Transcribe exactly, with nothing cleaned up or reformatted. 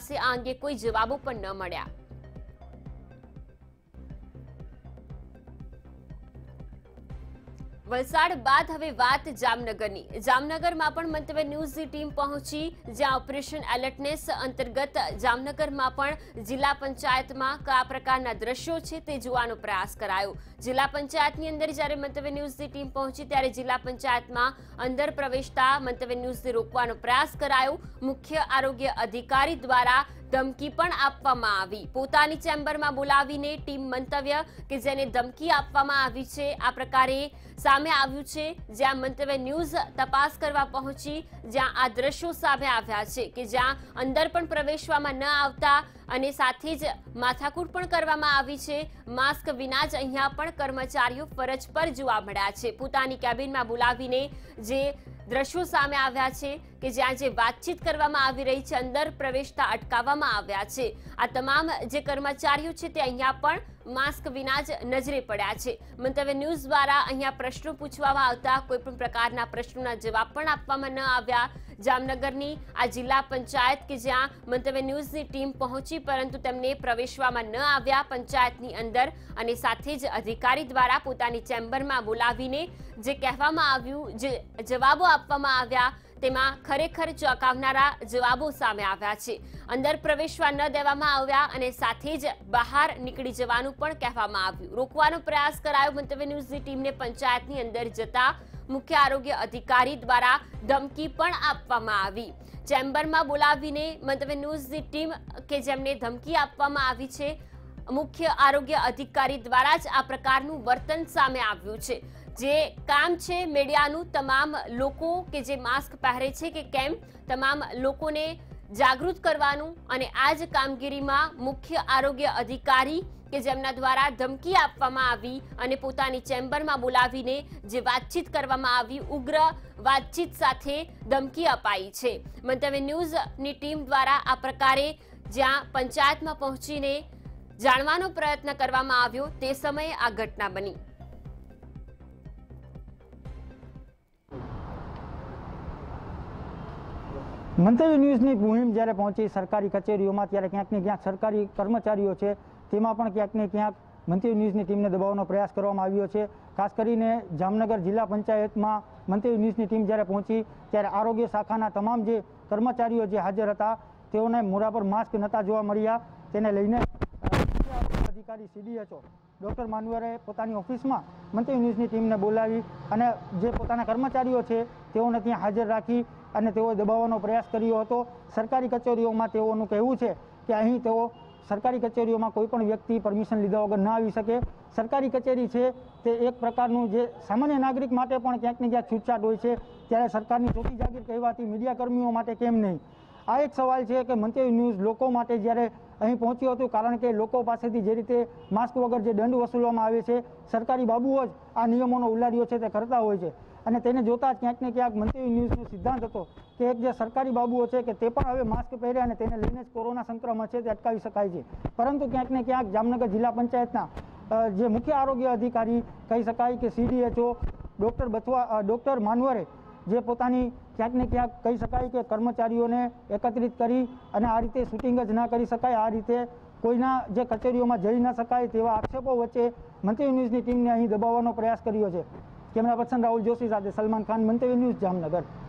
પાસે આ અંગે કોઈ જવાબો પણ ન મળ્યા। વલસાડ બાદ હવે વાત જામનગરની। જામનગરમાં પણ મંતવ્ય ન્યૂઝની ટીમ પહોંચી, જ્યાં ઓપરેશન એલર્ટનેસ અંતર્ગત જામનગરમાં પણ જિલ્લા પંચાયતમાં કયા પ્રકારના દ્રશ્યો છે તે જોવાનો પ્રયાસ કરાયો। જિલ્લા પંચાયતની અંદર જ્યારે મંતવ્ય ન્યૂઝની ટીમ પહોંચી ત્યારે જિલ્લા પંચાયતમાં અંદર પ્રવેશતા મંતવ્ય ન્યૂઝને રોકવાનો પ્રયાસ કરાયો। મુખ્ય આરોગ્ય અધિકારી દ્વારા ધમકી પણ આપવામાં આવી। પોતાની ચેમ્બરમાં બોલાવીને ટીમ મંતવ્ય કે જેને ધમકી આપવામાં આવી છે આ પ્રકારે સામે આવ્યું છે, જ્યાં મંતવ્ય ન્યૂઝ તપાસ કરવા પહોંચી, જ્યાં આ દ્રશ્યો સામે આવ્યા છે કે જ્યાં અંદર પણ પ્રવેશવામાં ન આવતા અને સાથે જ માથાકૂટ પણ કરવામાં આવી છે। માસ્ક વિના જ અહીંયા પણ કર્મચારીઓ ફરજ પર જોવા મળ્યા છે। પોતાની કેબિનમાં બોલાવીને જે દ્રશ્યો સામે આવ્યા છે કે જ્યાં જે વાતચીત કરવામાં આવી રહી છે અંદર પ્રવેશતા અટકાવવામાં આવ્યા છે। આ તમામ જે કર્મચારીઓ છે તે અહીંયા પણ માસ્ક વિના જ નજરે પડ્યા છે। મંતવ્ય ન્યૂઝ દ્વારા અહીંયા પ્રશ્નો પૂછવામાં આવતા કોઈ પણ પ્રકારના પ્રશ્નોના જવાબ પણ આપવામાં ન આવ્યા। જામનગરની આ જિલ્લા પંચાયત કે જ્યાં મંતવ્ય ન્યૂઝની ટીમ પહોંચી પરંતુ તેમને પ્રવેશવામાં ન આવ્યા પંચાયતની અંદર, અને સાથે જ અધિકારી દ્વારા પોતાની ચેમ્બરમાં બોલાવીને જે કહેવામાં આવ્યું, જે જવાબો આપવામાં આવ્યા તેમાં ખરેખર ચોંકાવનારા જવાબો સામે આવ્યા છે। અંદર પ્રવેશવા ન દેવામાં આવ્યા અને સાથે જ બહાર નીકળી જવાનું પણ કહેવામાં આવ્યું। રોકવાનો પ્રયાસ કરાયો મંતવ્ય ન્યૂઝની ટીમને પંચાયતની અંદર જતા મુખ્ય આરોગ્ય અધિકારી દ્વારા ધમકી પણ આપવામાં આવી। ચેમ્બરમાં બોલાવીને મંતવ્ય ન્યૂઝની ટીમ કે જેમને ધમકી આપવામાં આવી છે, મુખ્ય આરોગ્ય અધિકારી દ્વારા જ આ પ્રકારનું વર્તન સામે આવ્યું છે। જે કામ છે મીડિયાનું, તમામ લોકો કે જે માસ્ક પહેરે છે કે કેમ, તમામ લોકોને જાગૃત કરવાનું, અને આ જ કામગીરીમાં મુખ્ય આરોગ્ય અધિકારી કે જેમના દ્વારા ધમકી આપવામાં આવી અને પોતાની ચેમ્બરમાં બોલાવીને જે વાતચીત કરવામાં આવી, ઉગ્ર વાતચીત સાથે ધમકી અપાઈ છે। મંતવ્ય ન્યૂઝની ટીમ દ્વારા આ પ્રકારે જ્યાં પંચાયતમાં પહોંચીને જાણવાનો પ્રયત્ન કરવામાં આવ્યો તે સમયે આ ઘટના બની। મંતવ્ય ન્યૂઝની મુહિમ જ્યારે પહોંચી સરકારી કચેરીઓમાં ત્યારે ક્યાંક ને ક્યાંક સરકારી કર્મચારીઓ છે તેમાં પણ ક્યાંક ને ક્યાંક મંતવ્ય ન્યૂઝની ટીમને દબાવવાનો પ્રયાસ કરવામાં આવ્યો છે। ખાસ કરીને જામનગર જિલ્લા પંચાયતમાં મંતવ્ય ન્યૂઝની ટીમ જ્યારે પહોંચી ત્યારે આરોગ્ય શાખાના તમામ જે કર્મચારીઓ જે હાજર હતા તેઓને મોઢા પર માસ્ક નહોતા જોવા મળ્યા। તેને લઈને અધિકારી સીડીએચઓ ડોક્ટર માનવરે પોતાની ઓફિસમાં મંતવ્ય ન્યૂઝની ટીમને બોલાવી અને જે પોતાના કર્મચારીઓ છે તેઓને ત્યાં હાજર રાખી અને તેઓએ દબાવવાનો પ્રયાસ કર્યો હતો। સરકારી કચેરીઓમાં તેઓનું કહેવું છે કે અહીં તેઓ સરકારી કચેરીઓમાં કોઈ પણ વ્યક્તિ પરમિશન લીધા વગર ના આવી શકે। સરકારી કચેરી છે તે એક પ્રકારનું જે સામાન્ય નાગરિક માટે પણ ક્યાંક ને ક્યાંક છૂટછાટ હોય છે, ત્યારે સરકારની ચોથી જાગીર કહેવાતી મીડિયા કર્મીઓ માટે કેમ નહીં? આ એક સવાલ છે કે મંતવ્ય ન્યૂઝ લોકો માટે જ્યારે અહીં પહોંચ્યું હતું, કારણ કે લોકો પાસેથી જે રીતે માસ્ક વગર જે દંડ વસૂલવામાં આવે છે, સરકારી બાબુઓ જ આ નિયમોનો ઉલ્લારીઓ છે તે કરતા હોય છે, અને તેને જોતા જ ક્યાંક ને ક્યાંક મંતવ્ય ન્યૂઝનો સિદ્ધાંત હતો કે એક જે સરકારી બાબુઓ છે કે તે પણ હવે માસ્ક પહેરે અને તેને લઈને જ કોરોના સંક્રમણ છે તે અટકાવી શકાય છે। પરંતુ ક્યાંક ને ક્યાંક જામનગર જિલ્લા પંચાયતના જે મુખ્ય આરોગ્ય અધિકારી કહી શકાય કે સીડીએચઓ ડોક્ટર બથવા ડોક્ટર માનવરે જે પોતાની ક્યાંક ને ક્યાંક કહી શકાય કે કર્મચારીઓને એકત્રિત કરી અને આ રીતે શૂટિંગ જ ના કરી શકાય, આ રીતે કોઈના જે કચેરીઓમાં જઈ ન શકાય તેવા આક્ષેપો વચ્ચે મંતવ્ય ન્યૂઝની ટીમને અહીં દબાવવાનો પ્રયાસ કર્યો છે। કેમેરા પર્સન રાહુલ જોશી સાથે સલમાન ખાન, મંતવ્ય ન્યૂઝ, જામનગર।